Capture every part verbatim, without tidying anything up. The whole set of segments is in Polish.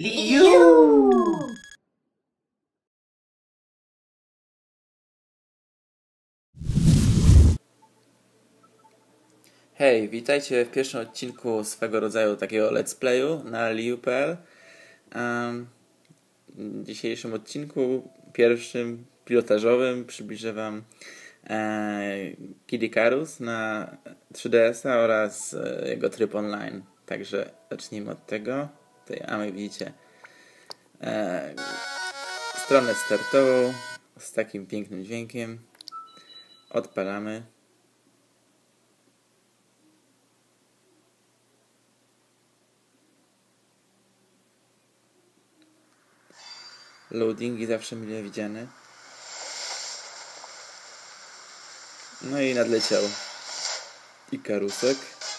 Liu! Hej, witajcie w pierwszym odcinku swego rodzaju takiego let's playu na liu kropka p l. Um, w dzisiejszym odcinku, pierwszym pilotażowym, przybliżę Wam e, Kid Icarus na trzy D S a oraz e, jego tryb online. Także zacznijmy od tego. Tutaj mamy, widzicie, e, stronę startową z takim pięknym dźwiękiem. Odpalamy. Loadingi zawsze mile widziane. No i nadleciał Ikarusek.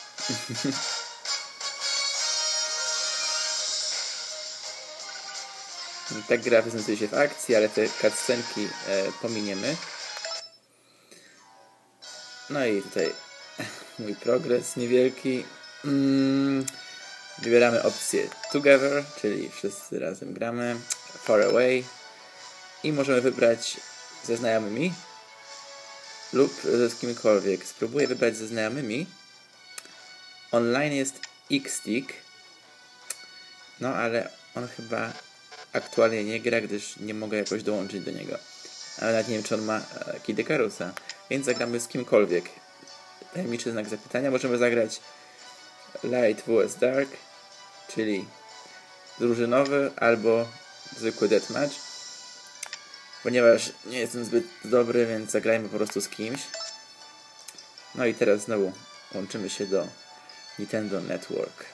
Tak gra prezentuje się w akcji, ale te cutscenki e, pominiemy. No i tutaj mój progres niewielki. Mm, wybieramy opcję Together, czyli wszyscy razem gramy. Far Away. I możemy wybrać ze znajomymi lub z kimkolwiek. Spróbuję wybrać ze znajomymi. Online jest X-Stick. No ale on chyba aktualnie nie gra, gdyż nie mogę jakoś dołączyć do niego. Ale nawet nie wiem, czy on ma e, Kid Icarusa. Więc zagramy z kimkolwiek. Tajemniczy znak zapytania. Możemy zagrać Light vs Dark, czyli drużynowy albo zwykły deathmatch. Ponieważ nie jestem zbyt dobry, więc zagrajmy po prostu z kimś. No i teraz znowu łączymy się do Nintendo Network.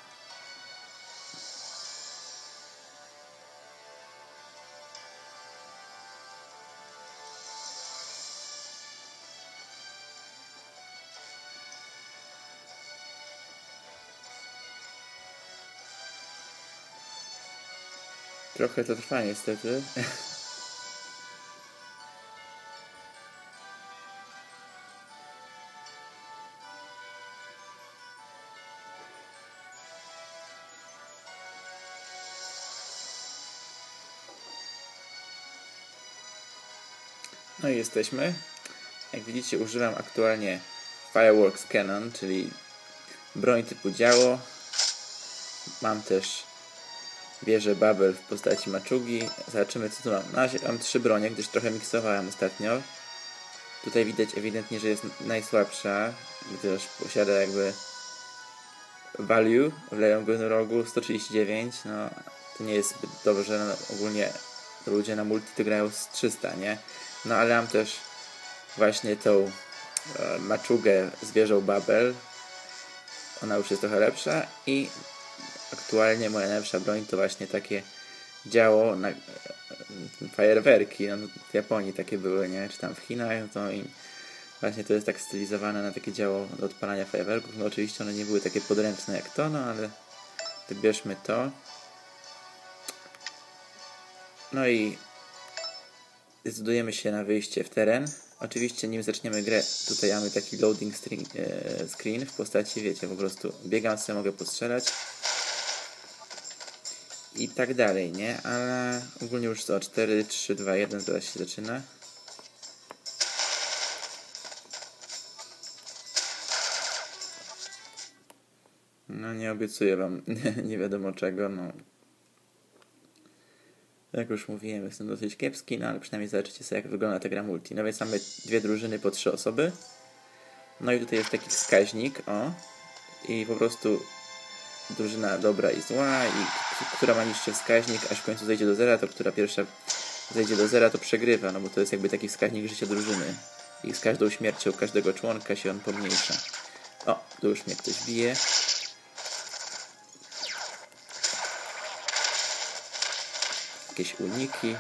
Trochę to trwa niestety. No i jesteśmy. Jak widzicie, używam aktualnie Fireworks Cannon, czyli broń typu działo. Mam też wieżę Babel w postaci maczugi. Zobaczymy, co tu mam. Na razie mam trzy bronie, gdyż trochę miksowałem ostatnio. Tutaj widać ewidentnie, że jest najsłabsza, gdyż posiada jakby value w lewym rogu sto trzydzieści dziewięć. No, to nie jest zbyt dobrze. No, ogólnie ludzie na multi to grają z trzysta, nie? No ale mam też właśnie tą e, maczugę z wieżą Babel. Ona już jest trochę lepsza i aktualnie moja najlepsza broń to właśnie takie działo na e, fajerwerki. No, w Japonii takie były, nie? Czy tam w Chinach, to i właśnie to jest tak stylizowane na takie działo do odpalania fajerwerków. No oczywiście one nie były takie podręczne jak to, no ale wybierzmy to. No i zdecydujemy się na wyjście w teren. Oczywiście nim zaczniemy grę, tutaj mamy taki loading screen w postaci, wiecie, po prostu biegam sobie, mogę postrzelać i tak dalej, nie? Ale ogólnie już to cztery, trzy, dwa, jeden zaraz się zaczyna. No nie obiecuję Wam nie wiadomo czego, no. Jak już mówiłem, jestem dosyć kiepski, no ale przynajmniej zobaczycie sobie, jak wygląda ta gra multi. No więc mamy dwie drużyny po trzy osoby. No i tutaj jest taki wskaźnik, o. I po prostu drużyna dobra i zła, i która ma niższy wskaźnik, aż w końcu zejdzie do zera, to która pierwsza zejdzie do zera, to przegrywa, no bo to jest jakby taki wskaźnik życia drużyny. I z każdą śmiercią każdego członka się on pomniejsza. O, tu już mnie ktoś bije. Jakieś uniki.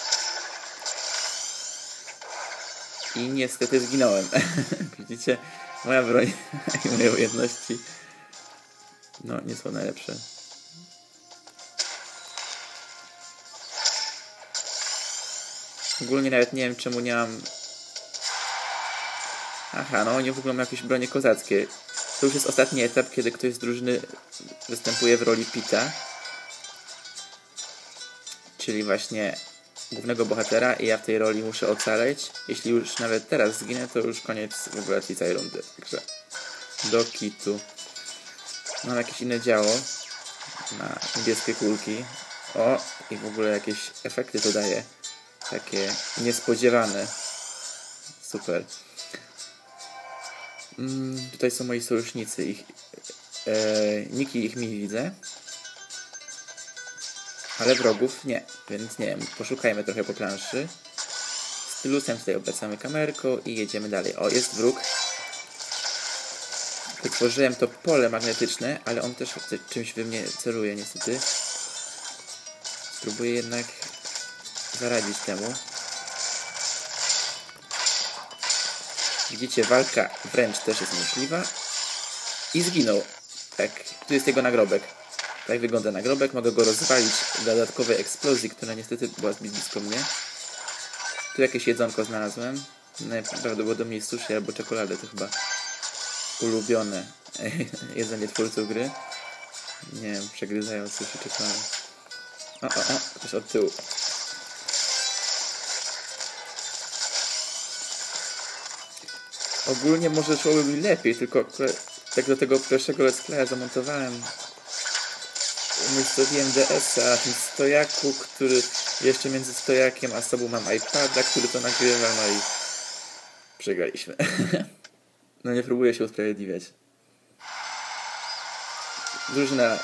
I niestety zginąłem. Widzicie? Moja broń i moje umiejętności no nie są najlepsze. Ogólnie nawet nie wiem, czemu nie mam... Aha, no oni w ogóle mają jakieś bronie kozackie. To już jest ostatni etap, kiedy ktoś z drużyny występuje w roli Pita. czyli właśnie głównego bohatera i ja w tej roli muszę ocaleć. Jeśli już nawet teraz zginę, to już koniec w ogóle tej całej rundy. Także do kitu. Mam jakieś inne działo na niebieskie kulki. O, i w ogóle jakieś efekty to daje. Takie niespodziewane. Super. Mm, tutaj są moi sojusznicy. Ich, e, niki ich mi widzę. Ale wrogów nie, więc nie wiem, poszukajmy trochę po planszy. Stylusem tutaj obracamy kamerką i jedziemy dalej. O, jest wróg. Wytworzyłem to pole magnetyczne, ale on też czymś we mnie celuje niestety. Spróbuję jednak zaradzić temu. Widzicie, walka wręcz też jest możliwa. I zginął. Tak, tu jest jego nagrobek. Tak wygląda nagrobek. Mogę go rozwalić w dodatkowej eksplozji, która niestety była zbyt blisko mnie. Tu jakieś jedzonko znalazłem. Prawdopodobnie sushi albo czekoladę. To chyba ulubione jedzenie twórców gry. Nie wiem, przegryzają sushi czekoladę. O, o, o, ktoś od tyłu. Ogólnie może szłoby mi lepiej, tylko tak do tego pierwszego let's playa zamontowałem umiejscowiłem D S-a na tym stojaku, który jeszcze między stojakiem a sobą mam iPada, który to nagrywa, no i przegraliśmy. No nie próbuję się usprawiedliwiać. Drużyna e,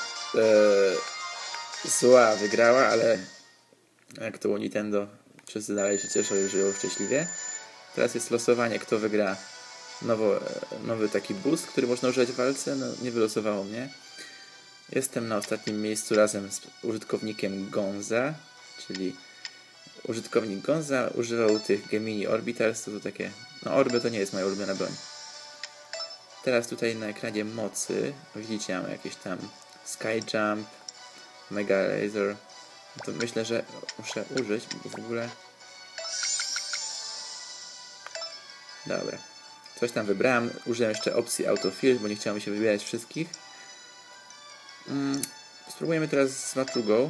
zła wygrała, ale jak to u Nintendo, wszyscy dalej się cieszą i żyją szczęśliwie. Teraz jest losowanie, kto wygra nowo, nowy taki boost, który można używać w walce. No, nie wylosowało mnie. Jestem na ostatnim miejscu razem z użytkownikiem Gonza, czyli użytkownik Gonza używał tych Gemini Orbitals, to, to takie, no orby to nie jest moja ulubiona broń. Teraz tutaj na ekranie mocy, widzicie, mamy jakieś tam Sky Jump, Mega Laser, no to myślę, że muszę użyć, bo w ogóle... Dobra, coś tam wybrałem, użyłem jeszcze opcji Autofill, bo nie chciałem się wybierać wszystkich. Mm, spróbujemy teraz z maczugą,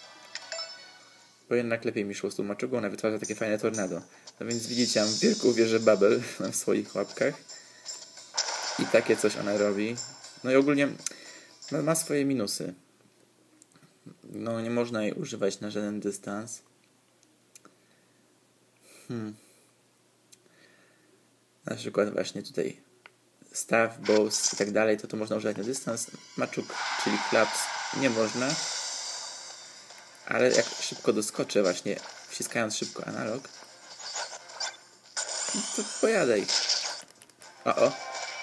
bo jednak lepiej mi szło z tą maczugą, ona wytwarza takie fajne tornado. No więc widzicie, mam wielką wieżę Babel w swoich łapkach i takie coś ona robi. No i ogólnie no, ma swoje minusy. No nie można jej używać na żaden dystans. Hmm. Na przykład właśnie tutaj staff, bows i tak dalej, to to można używać na dystans. Maczug, czyli claps, nie można. Ale jak szybko doskoczę właśnie, wciskając szybko analog, no to pojadaj. O, o.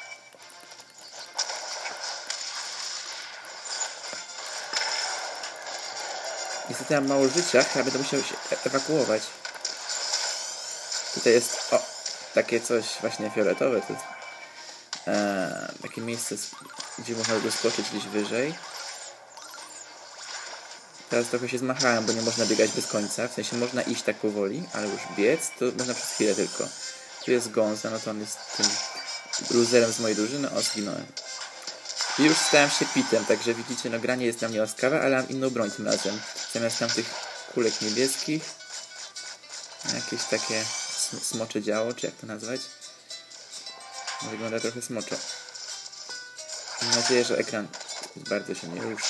Niestety mam mało życia, chyba będę musiał się ewakuować. Tutaj jest, o, takie coś właśnie fioletowe, to jest e, takie miejsce, gdzie można doskoczyć gdzieś wyżej. Teraz trochę się zmachałem, bo nie można biegać bez końca, w sensie można iść tak powoli, ale już biec to można przez chwilę tylko. Tu jest Gonza, no to on jest tym loserem z mojej drużyny, o, zginąłem. I już stałem się pitem, także widzicie, no granie jest dla mnie łaskawe, ale mam inną broń tym razem. Zamiast tamtych kulek niebieskich, jakieś takie sm smocze działo, czy jak to nazwać? Wygląda trochę smoczo. Mam nadzieję, że ekran bardzo się nie rusza.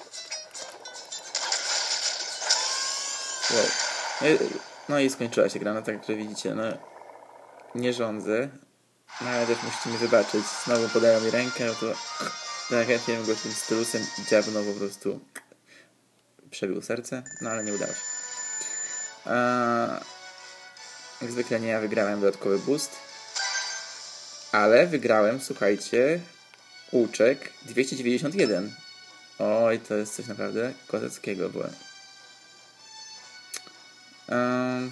Wow. No i, no i skończyła się gra, no także widzicie, no nie rządzę, no ale też musicie mi wybaczyć. Znowu podają mi rękę, no to tak chętnie bym go tym stylusem dziabnął, po prostu przebił serce, no ale nie udało się. A, jak zwykle nie ja wygrałem dodatkowy boost, ale wygrałem, słuchajcie, łuczek dwieście dziewięćdziesiąt jeden. Oj, to jest coś naprawdę kozackiego było. Um,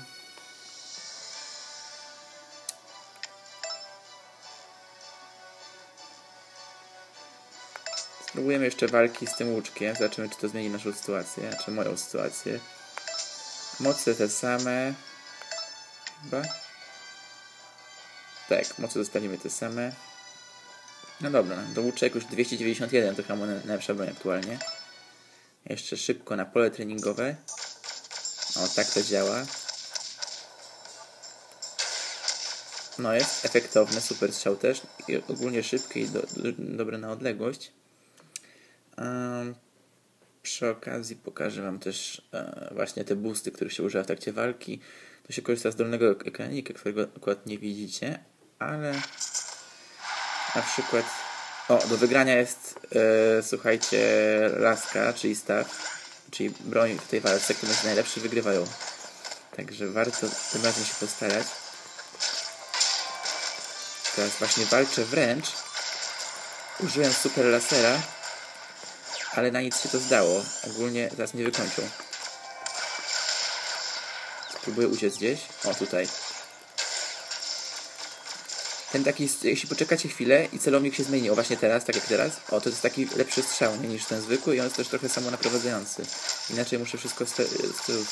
spróbujemy jeszcze walki z tym łuczkiem. Zobaczymy, czy to zmieni naszą sytuację, czy moją sytuację. Moce te same. Chyba? Tak, moce zostawimy te same. No dobra, do łuczek już dwieście dziewięćdziesiąt jeden, to chyba najlepsza broń aktualnie. Jeszcze szybko na pole treningowe. O, tak to działa. No, jest efektowny, super strzał też. I ogólnie szybki i do, do, dobry na odległość. Um, przy okazji pokażę wam też e, właśnie te boosty, których się używa w trakcie walki. Tu się korzysta z dolnego ekranika, którego akurat nie widzicie, ale na przykład o, do wygrania jest e, słuchajcie, laska, czyli staw, czyli broń w tej walce, kto jest najlepszy, wygrywają. Także warto tym razem się postarać. Teraz właśnie walczę wręcz. Użyłem super lasera, ale na nic się to zdało. Ogólnie zaraz mnie wykończą. Spróbuję uciec gdzieś. O, tutaj. Ten taki, jeśli poczekacie chwilę i celownik się zmieni, o właśnie teraz, tak jak teraz, o, to jest taki lepszy strzał nie, niż ten zwykły i on jest też trochę samonaprowadzający. Inaczej muszę wszystko z tyłu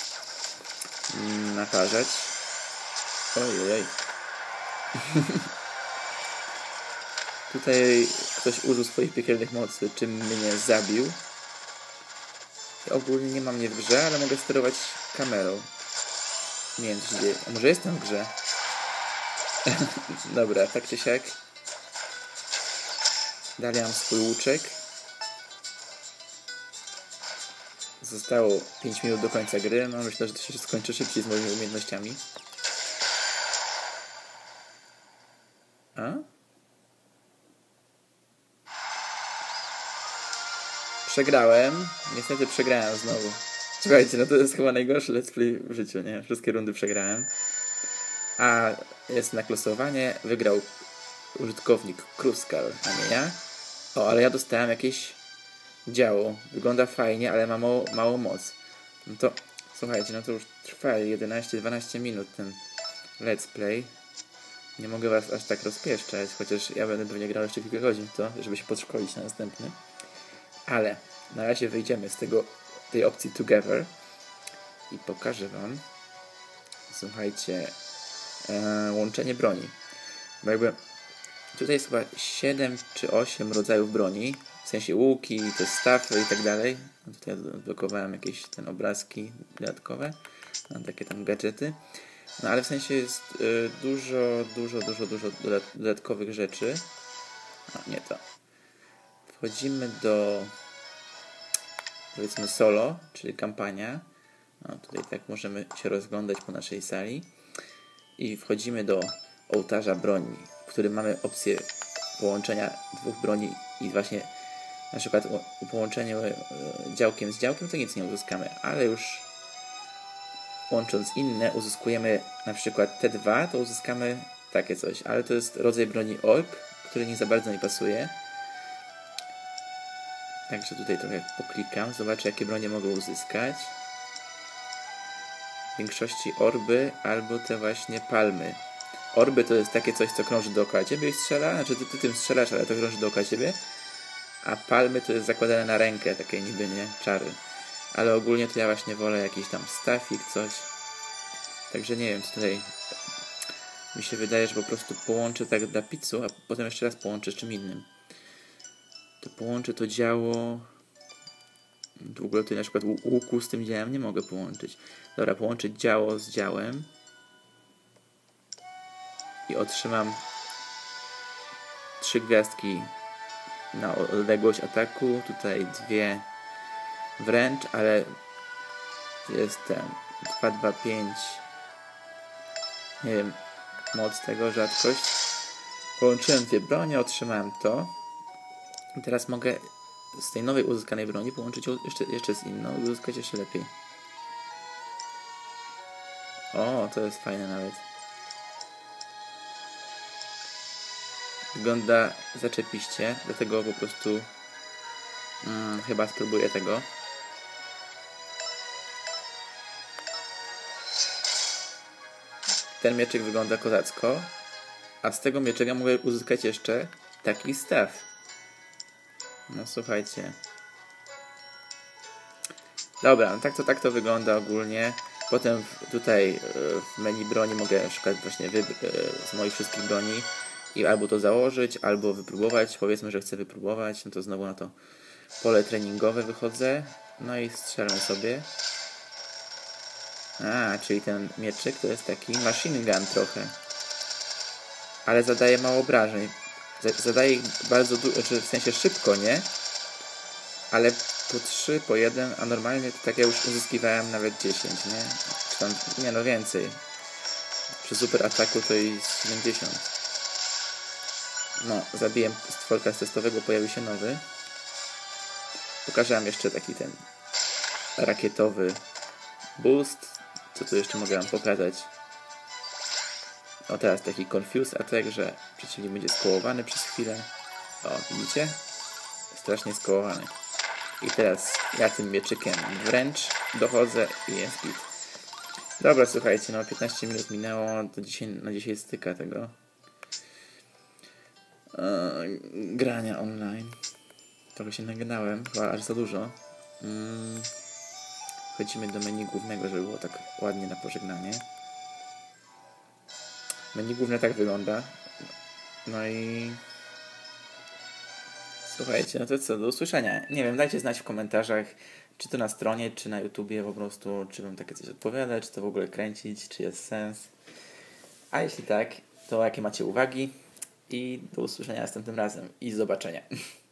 naparzać. Ojej. Tutaj ktoś użył swoich piekielnych mocy, czym mnie zabił. Ja ogólnie nie mam mnie w grze, ale mogę sterować kamerą. Nie wiem, co się dzieje. A może jestem w grze? Dobra, tak czy siak. Dalej mam swój łuczek. Zostało pięć minut do końca gry. No myślę, że to się skończy szybciej z moimi umiejętnościami. A? Przegrałem. Niestety przegrałem znowu. Słuchajcie, no to jest chyba najgorszy let's play w życiu, nie? Wszystkie rundy przegrałem. A jest na klosowanie. Wygrał użytkownik Kruskal, a nie ja. O, ale ja dostałem jakieś działo. Wygląda fajnie, ale ma mało, mało moc. No to, słuchajcie, no to już trwa jedenaście dwanaście minut ten let's play. Nie mogę was aż tak rozpieszczać, chociaż ja będę pewnie grał jeszcze kilka godzin w to, żeby się podszkolić na następny. Ale na razie wyjdziemy z tego, tej opcji Together i pokażę wam, słuchajcie, e, łączenie broni. Bo jakby tutaj jest chyba siedem czy osiem rodzajów broni, w sensie łuki, te stafy i tak dalej. Tutaj odblokowałem jakieś ten obrazki dodatkowe, mam takie tam gadżety. No ale w sensie jest y, dużo, dużo, dużo, dużo dodatkowych rzeczy. O, nie to. Wchodzimy do, powiedzmy, solo, czyli kampania. No, tutaj tak możemy się rozglądać po naszej sali. I wchodzimy do ołtarza broni, w którym mamy opcję połączenia dwóch broni i właśnie na przykład połączenie działkiem z działkiem to nic nie uzyskamy, ale już łącząc inne uzyskujemy na przykład te dwa, to uzyskamy takie coś, ale to jest rodzaj broni orb, który nie za bardzo mi pasuje. Także tutaj trochę poklikam, zobaczę jakie bronie mogę uzyskać. W większości orby albo te właśnie palmy. Orby to jest takie coś, co krąży dookoła ciebie i strzela, znaczy ty, ty tym strzelasz, ale to krąży dookoła ciebie. A palmy to jest zakładane na rękę, takie niby, nie? Czary. Ale ogólnie to ja właśnie wolę jakiś tam stafik, coś. Także nie wiem, co tutaj mi się wydaje, że po prostu połączę tak dla pizzu, a potem jeszcze raz połączę z czym innym. To połączę to działo. W ogóle tutaj na przykład łuku z tym działem nie mogę połączyć. Dobra, połączyć działo z działem. I otrzymam trzy gwiazdki na odległość ataku. Tutaj dwie wręcz, ale jest ten dwa dwa pięć. Nie wiem, moc tego, rzadkość. Połączyłem dwie bronie, otrzymałem to. I teraz mogę z tej nowej uzyskanej broni połączyć jeszcze, jeszcze z inną i uzyskać jeszcze lepiej. O, to jest fajne nawet. Wygląda zaczepiście, dlatego po prostu hmm, chyba spróbuję tego. Ten mieczyk wygląda kozacko, a z tego mieczyka mogę uzyskać jeszcze taki staw. No słuchajcie. Dobra, no tak to tak to wygląda ogólnie. Potem tutaj w menu broni mogę na przykład właśnie z moich wszystkich broni i albo to założyć, albo wypróbować. Powiedzmy, że chcę wypróbować, no to znowu na to pole treningowe wychodzę. No i strzelam sobie. A, czyli ten mieczyk to jest taki machine gun trochę. Ale zadaje mało obrażeń. Zadaje ich bardzo dużo, znaczy w sensie szybko, nie? Ale po trzy, po jeden, a normalnie to tak ja już uzyskiwałem nawet dziesięć, nie? Czy tam, nie no więcej. Przy super ataku to i siedemdziesiąt. No, zabiłem stworka z testowego, pojawił się nowy. Pokażę wam jeszcze taki ten rakietowy boost. Co tu jeszcze mogę wam pokazać? O, teraz taki confuse attack, że przeciwnik będzie skołowany przez chwilę. O, widzicie? Strasznie skołowany. I teraz ja tym mieczykiem wręcz dochodzę i jest git. Dobra, słuchajcie, no piętnaście minut minęło, to dzisiaj, na dzisiaj styka tego yy, grania online. Trochę się nagadałem, chyba aż za dużo. Yy, wchodzimy do menu głównego, żeby było tak ładnie na pożegnanie. Menu główne tak wygląda. No i słuchajcie, no to co, do usłyszenia. Nie wiem, dajcie znać w komentarzach, czy to na stronie, czy na YouTubie po prostu, czy wam takie coś odpowiada, czy to w ogóle kręcić, czy jest sens. A jeśli tak, to jakie macie uwagi i do usłyszenia następnym razem i zobaczenia.